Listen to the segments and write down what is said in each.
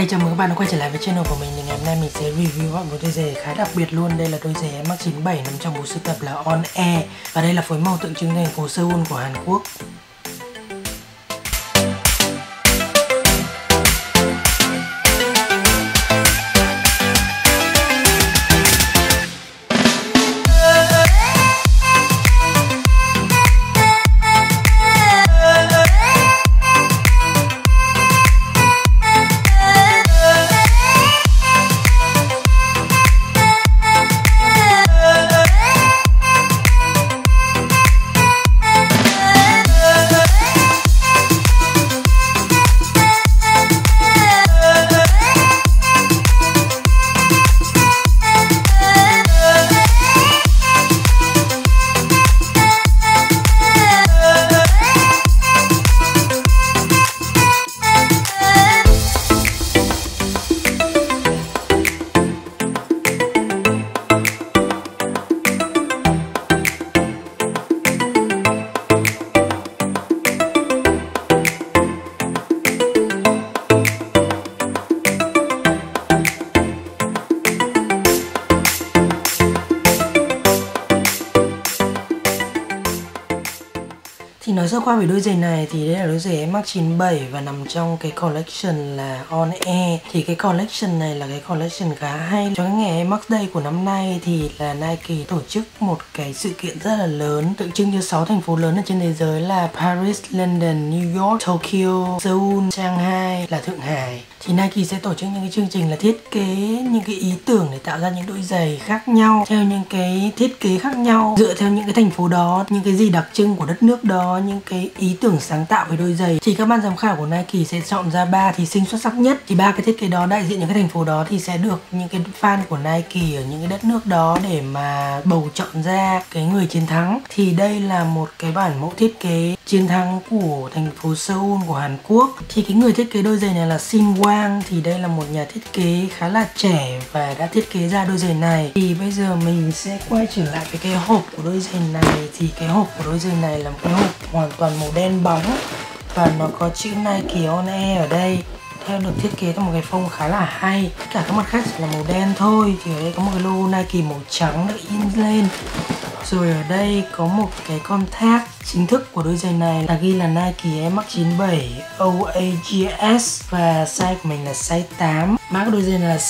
Hi, chào mừng các bạn đã quay trở lại với channel của mình. Thì ngày hôm nay mình sẽ review một đôi giày khá đặc biệt luôn. Đây là đôi giày Air Max 97 nằm trong bộ sưu tập là On Air. Và đây là phối màu tượng trưng thành phố Seoul của Hàn Quốc. Thì nói sơ qua về đôi giày này thì đây là đôi giày Air Max 97 và nằm trong cái collection là On Air. Thì cái collection này là cái collection khá hay. Cho cái ngày Air Max Day của năm nay thì là Nike tổ chức một cái sự kiện rất là lớn tượng trưng cho 6 thành phố lớn ở trên thế giới là Paris, London, New York, Tokyo, Seoul, Shanghai là Thượng Hải. Thì Nike sẽ tổ chức những cái chương trình là thiết kế những cái ý tưởng để tạo ra những đôi giày khác nhau theo những cái thiết kế khác nhau dựa theo những cái thành phố đó, những cái gì đặc trưng của đất nước đó, những cái ý tưởng sáng tạo về đôi giày. Thì các ban giám khảo của Nike sẽ chọn ra 3 thí sinh xuất sắc nhất. Thì 3 cái thiết kế đó đại diện những cái thành phố đó thì sẽ được những cái fan của Nike ở những cái đất nước đó để mà bầu chọn ra cái người chiến thắng. Thì đây là một cái bản mẫu thiết kế chiến thắng của thành phố Seoul của Hàn Quốc. Thì cái người thiết kế đôi giày này là Shin Wang. Thì đây là một nhà thiết kế khá là trẻ và đã thiết kế ra đôi giày này. Thì bây giờ mình sẽ quay trở lại với cái hộp của đôi giày này. Thì cái hộp của đôi giày này là một cái hộp hoàn toàn màu đen bóng và nó có chữ Nike On Air ở đây. Theo được thiết kế theo một cái phông khá là hay. Tất cả các mặt khác chỉ là màu đen thôi. Thì ở đây có một cái logo Nike màu trắng được in lên. Rồi ở đây có một cái con tag chính thức của đôi giày này là ghi là Nike Air Max 97 OAGS và size của mình là size 8. Mã của đôi giày này là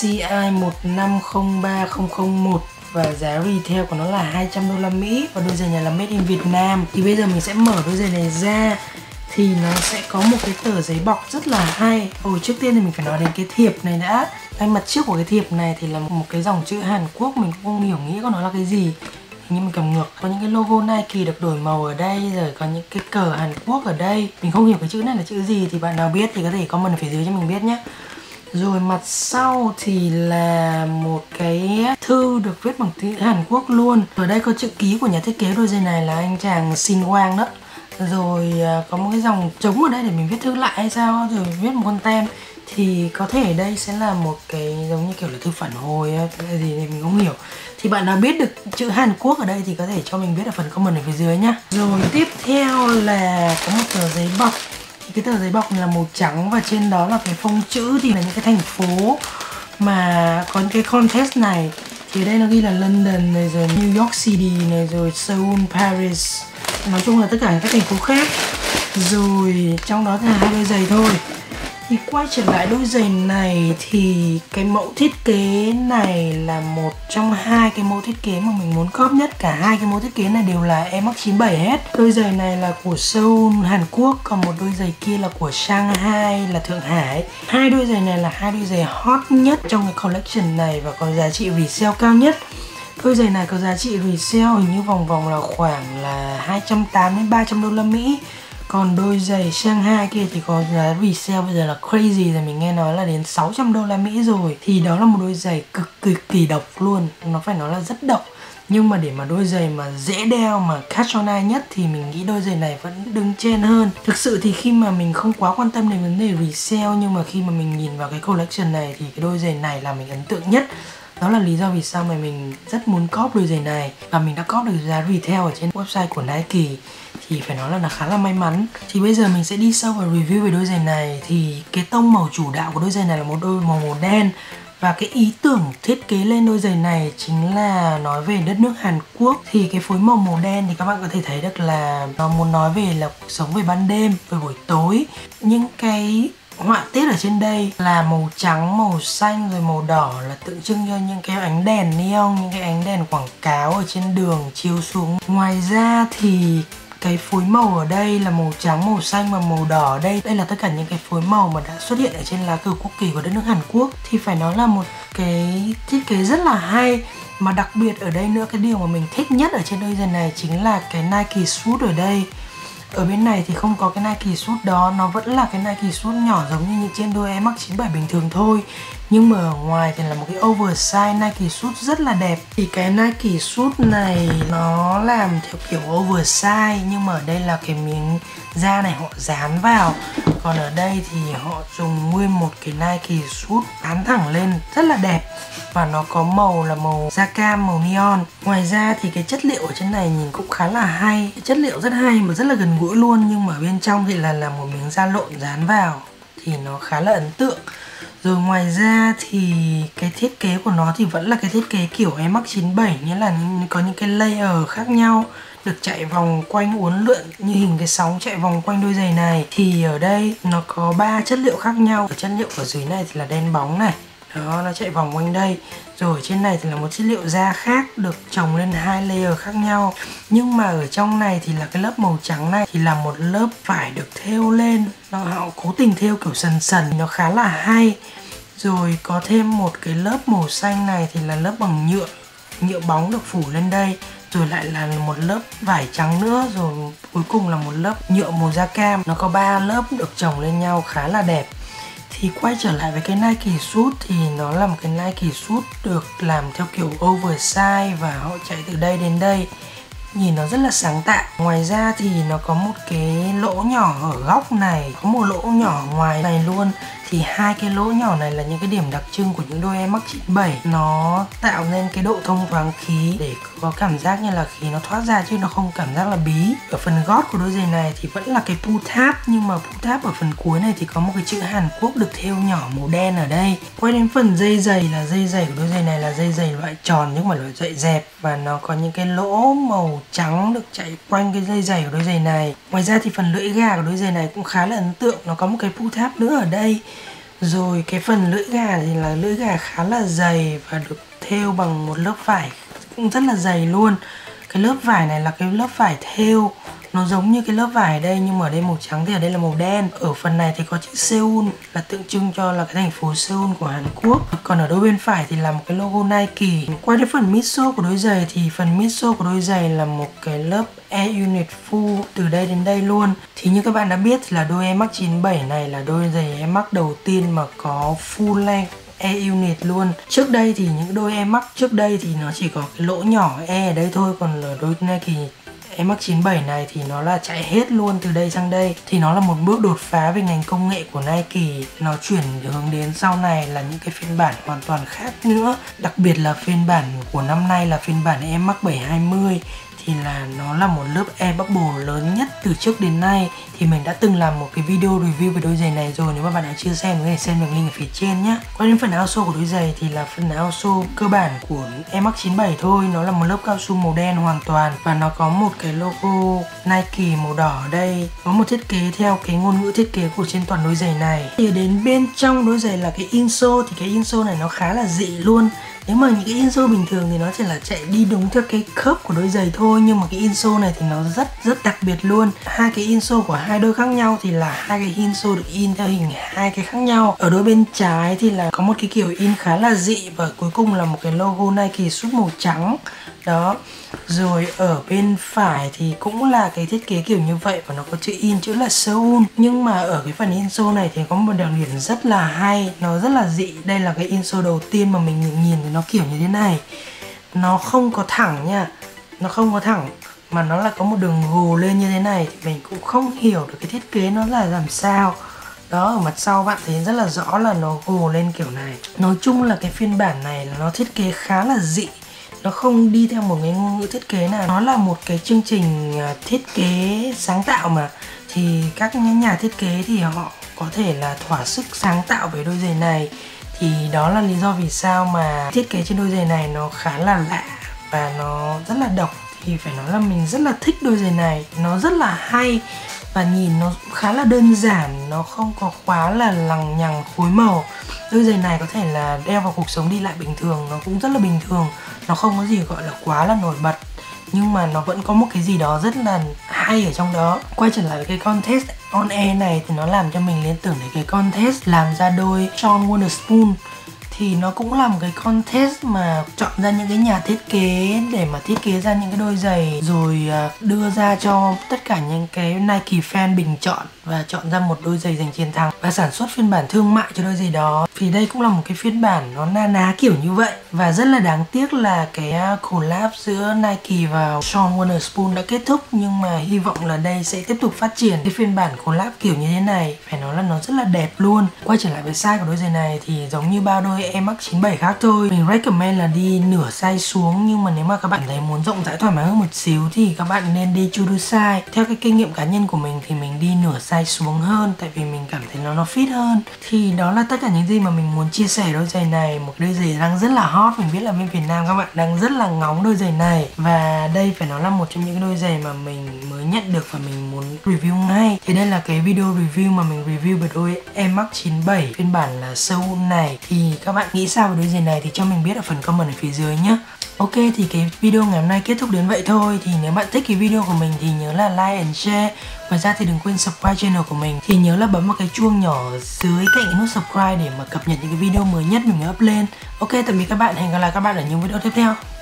CI1503001 và giá retail của nó là 200 đô la Mỹ và đôi giày này là made in Việt Nam. Thì bây giờ mình sẽ mở đôi giày này ra thì nó sẽ có một cái tờ giấy bọc rất là hay. Trước tiên thì mình phải nói đến cái thiệp này đã. Đây, mặt trước của cái thiệp này thì là một cái dòng chữ Hàn Quốc, mình cũng không hiểu nghĩa của nó là cái gì. Nhưng mình cầm ngược, có những cái logo Nike được đổi màu ở đây, rồi có những cái cờ Hàn Quốc ở đây. Mình không hiểu cái chữ này là chữ gì, thì bạn nào biết thì có thể comment ở phía dưới cho mình biết nhé. Rồi mặt sau thì là một cái thư được viết bằng tiếng Hàn Quốc luôn. Ở đây có chữ ký của nhà thiết kế đôi giày này là anh chàng Shin Wang đó. Rồi có một cái dòng trống ở đây để mình viết thư lại hay sao, rồi viết một con tem. Thì có thể đây sẽ là một cái giống như kiểu là thư phản hồi cái gì thì mình không hiểu. Thì bạn nào biết được chữ Hàn Quốc ở đây thì có thể cho mình biết ở phần comment ở phía dưới nhá. Rồi tiếp theo là có một tờ giấy bọc. Thì cái tờ giấy bọc này là màu trắng và trên đó là cái phông chữ thì là những cái thành phố mà có cái contest này. Thì ở đây nó ghi là London này, rồi New York City này, rồi Seoul, Paris. Nói chung là tất cả các thành phố khác. Rồi trong đó thì là 2 đôi giày thôi. Thì quay trở lại đôi giày này thì cái mẫu thiết kế này là một trong 2 cái mẫu thiết kế mà mình muốn cóp nhất. Cả 2 cái mẫu thiết kế này đều là Air Max 97 hết. Đôi giày này là của Seoul, Hàn Quốc, còn một đôi giày kia là của Shanghai là Thượng Hải. 2 đôi giày này là 2 đôi giày hot nhất trong cái collection này và có giá trị resale cao nhất. Đôi giày này có giá trị resale hình như vòng là khoảng là 280 đến 300 đô la Mỹ. Còn đôi giày Shanghai kia thì có giá resale bây giờ là crazy rồi, mình nghe nói là đến 600 đô la Mỹ rồi. Thì đó là một đôi giày cực kỳ độc luôn, nó phải nói là rất độc. Nhưng mà để mà đôi giày mà dễ đeo mà catch on eye nhất thì mình nghĩ đôi giày này vẫn đứng trên hơn. Thực sự thì khi mà mình không quá quan tâm đến vấn đề resale, nhưng mà khi mà mình nhìn vào cái collection này thì cái đôi giày này là mình ấn tượng nhất. Đó là lý do vì sao mà mình rất muốn cóp đôi giày này. Và mình đã cóp được giá retail ở trên website của Nike. Thì phải nói là khá là may mắn. Thì bây giờ mình sẽ đi sâu vào review về đôi giày này. Thì cái tông màu chủ đạo của đôi giày này là một đôi màu đen. Và cái ý tưởng thiết kế lên đôi giày này chính là nói về đất nước Hàn Quốc. Thì cái phối màu đen thì các bạn có thể thấy được là nó muốn nói về là cuộc sống về ban đêm, về buổi tối. Những cái họa tiết ở trên đây là màu trắng, màu xanh rồi màu đỏ là tượng trưng cho những cái ánh đèn neon, những cái ánh đèn quảng cáo ở trên đường chiếu xuống. Ngoài ra thì cái phối màu ở đây là màu trắng, màu xanh và màu đỏ ở đây. Đây là tất cả những cái phối màu mà đã xuất hiện ở trên lá cờ quốc kỳ của đất nước Hàn Quốc. Thì phải nói là một cái thiết kế rất là hay. Mà đặc biệt ở đây nữa, cái điều mà mình thích nhất ở trên đôi giày này chính là cái Nike Shoes ở đây. Ở bên này thì không có cái Nike Shoes đó, nó vẫn là cái Nike Shoes nhỏ giống như những trên đôi Air Max 97 bình thường thôi. Nhưng mà ở ngoài thì là một cái oversize Nike Shoes rất là đẹp. Thì cái Nike Shoes này nó làm theo kiểu oversize, nhưng mà ở đây là cái miếng da này họ dán vào. Còn ở đây thì họ dùng nguyên một cái Nike Shoes dán thẳng lên rất là đẹp. Và nó có màu là màu da cam, màu neon. Ngoài ra thì cái chất liệu ở trên này nhìn cũng khá là hay. Cái chất liệu rất hay mà rất là gần gũi luôn. Nhưng mà ở bên trong thì là một miếng da lộn dán vào. Thì nó khá là ấn tượng. Rồi ngoài ra thì cái thiết kế của nó thì vẫn là cái thiết kế kiểu Air Max 97. Nghĩa là có những cái layer khác nhau được chạy vòng quanh uốn lượn như hình cái sóng chạy vòng quanh đôi giày này. Thì ở đây nó có 3 chất liệu khác nhau. Ở chất liệu ở dưới này thì là đen bóng này. Đó, nó chạy vòng quanh đây. Rồi trên này thì là một chất liệu da khác được chồng lên 2 layer khác nhau. Nhưng mà ở trong này thì là cái lớp màu trắng này thì là một lớp vải được thêu lên. Họ cố tình thêu kiểu sần sần, nó khá là hay. Rồi có thêm một cái lớp màu xanh này thì là lớp bằng nhựa bóng được phủ lên đây. Rồi lại là một lớp vải trắng nữa. Rồi cuối cùng là một lớp nhựa màu da cam. Nó có 3 lớp được chồng lên nhau khá là đẹp. Thì quay trở lại với cái Nike Shoes thì nó là một cái Nike Shoes được làm theo kiểu oversize và họ chạy từ đây đến đây. Nhìn nó rất là sáng tạo. Ngoài ra thì nó có một cái lỗ nhỏ ở góc này, có một lỗ nhỏ ngoài này luôn. Thì 2 cái lỗ nhỏ này là những cái điểm đặc trưng của những đôi Air Max 97. Nó tạo nên cái độ thông thoáng khí để có cảm giác như là khí nó thoát ra chứ nó không cảm giác là bí. Ở phần gót của đôi giày này thì vẫn là cái pull tab, nhưng mà pull tab ở phần cuối này thì có một cái chữ Hàn Quốc được thêu nhỏ màu đen ở đây. Quay đến phần dây giày là dây giày của đôi giày này là dây giày loại tròn nhưng mà loại dậy dẹp. Và nó có những cái lỗ màu trắng được chạy quanh cái dây giày của đôi giày này. Ngoài ra thì phần lưỡi gà của đôi giày này cũng khá là ấn tượng. Nó có một cái pull tab nữa ở đây. Rồi cái phần lưỡi gà thì là lưỡi gà khá là dày và được thêu bằng một lớp vải cũng rất là dày luôn. Cái lớp vải này là cái lớp vải thêu, nó giống như cái lớp vải ở đây nhưng mà ở đây màu trắng thì ở đây là màu đen. Ở phần này thì có chữ Seoul là tượng trưng cho là cái thành phố Seoul của Hàn Quốc. Còn ở đôi bên phải thì là một cái logo Nike. Quay đến phần midsole của đôi giày thì phần midsole của đôi giày là một cái lớp Air Unit full từ đây đến đây luôn. Thì như các bạn đã biết thì là đôi Air Max 97 này là đôi giày Air Max đầu tiên mà có full length Air Unit luôn. Trước đây thì những đôi Air Max trước đây thì nó chỉ có cái lỗ nhỏ Air ở đây thôi. Còn ở đôi Nike Air Max 97 này thì nó là chạy hết luôn từ đây sang đây. Thì nó là một bước đột phá về ngành công nghệ của Nike. Nó chuyển hướng đến sau này là những cái phiên bản hoàn toàn khác nữa. Đặc biệt là phiên bản của năm nay là phiên bản Air Max 720 thì là nó là một lớp Air Bubble lớn nhất từ trước đến nay. Thì mình đã từng làm một cái video review về đôi giày này rồi. Nếu mà bạn đã chưa xem có thể xem đường link ở phía trên nhé. Quay đến phần áo sole của đôi giày thì là phần áo sole cơ bản của Air Max 97 thôi. Nó là một lớp cao su màu đen hoàn toàn. Và nó có một cái logo Nike màu đỏ ở đây. Có một thiết kế theo cái ngôn ngữ thiết kế của trên toàn đôi giày này. Thì đến bên trong đôi giày là cái insole. Thì cái insole này nó khá là dị luôn. Nếu mà những cái insole bình thường thì nó chỉ là chạy đi đúng theo cái khớp của đôi giày thôi. Nhưng mà cái insole này thì nó rất đặc biệt luôn. Hai cái insole của hai đôi khác nhau thì là hai cái insole được in theo hình hai cái khác nhau. Ở đôi bên trái thì là có một cái kiểu in khá là dị. Và cuối cùng là một cái logo Nike Shoes màu trắng. Đó. Rồi ở bên phải thì cũng là cái thiết kế kiểu như vậy. Và nó có chữ in chữ là Seoul. Nhưng mà ở cái phần insole này thì có một đặc điểm rất là hay. Nó rất là dị. Đây là cái insole đầu tiên mà mình nhìn thì nó kiểu như thế này. Nó không có thẳng nha. Nó không có thẳng mà nó là có một đường gồ lên như thế này. Thì mình cũng không hiểu được cái thiết kế nó là làm sao. Đó, ở mặt sau bạn thấy rất là rõ là nó gồ lên kiểu này. Nói chung là cái phiên bản này nó thiết kế khá là dị, nó không đi theo một cái ngôn ngữ thiết kế nào. Nó là một cái chương trình thiết kế sáng tạo mà, thì các nhà thiết kế thì họ có thể là thỏa sức sáng tạo về đôi giày này. Thì đó là lý do vì sao mà thiết kế trên đôi giày này nó khá là lạ và nó rất là độc. Thì phải nói là mình rất là thích đôi giày này, nó rất là hay và nhìn nó khá là đơn giản, nó không có quá là lằng nhằng phối màu. Đôi giày này có thể là đeo vào cuộc sống đi lại bình thường, nó cũng rất là bình thường, nó không có gì gọi là quá là nổi bật, nhưng mà nó vẫn có một cái gì đó rất là hay ở trong đó. Quay trở lại với cái contest on air này thì nó làm cho mình liên tưởng đến cái contest làm ra đôi Sean Wotherspoon. Thì nó cũng là một cái contest mà chọn ra những cái nhà thiết kế để mà thiết kế ra những cái đôi giày, rồi đưa ra cho tất cả những cái Nike fan bình chọn và chọn ra một đôi giày giành chiến thắng và sản xuất phiên bản thương mại cho đôi giày đó. Thì đây cũng là một cái phiên bản nó na ná kiểu như vậy. Và rất là đáng tiếc là cái collab giữa Nike và Sean Wotherspoon đã kết thúc, nhưng mà hy vọng là đây sẽ tiếp tục phát triển cái phiên bản collab kiểu như thế này. Phải nói là nó rất là đẹp luôn. Quay trở lại với size của đôi giày này thì giống như bao đôi Air Max 97 khác thôi, mình recommend là đi nửa size xuống, nhưng mà nếu mà các bạn thấy muốn rộng rãi thoải mái hơn một xíu thì các bạn nên đi true to size. Theo cái kinh nghiệm cá nhân của mình thì mình đi nửa size xuống hơn, tại vì mình cảm thấy nó fit hơn. Thì đó là tất cả những gì mà mình muốn chia sẻ đôi giày này, một đôi giày đang rất là hot. Mình biết là bên Việt Nam các bạn đang rất là ngóng đôi giày này, và đây phải nói là một trong những đôi giày mà mình mới nhận được và mình muốn review ngay. Thì đây là cái video review mà mình review về đôi Air Max 97 phiên bản là Seoul này. Thì các bạn nghĩ sao về đôi giày này thì cho mình biết ở phần comment ở phía dưới nhé. Ok, thì cái video ngày hôm nay kết thúc đến vậy thôi. Thì nếu bạn thích cái video của mình thì nhớ là like and share. Ngoài ra thì đừng quên subscribe channel của mình. Thì nhớ là bấm vào cái chuông nhỏ ở dưới cạnh cái nút subscribe để mà cập nhật những cái video mới nhất mình up lên. Ok, tạm biệt các bạn, hẹn gặp lại các bạn ở những video tiếp theo.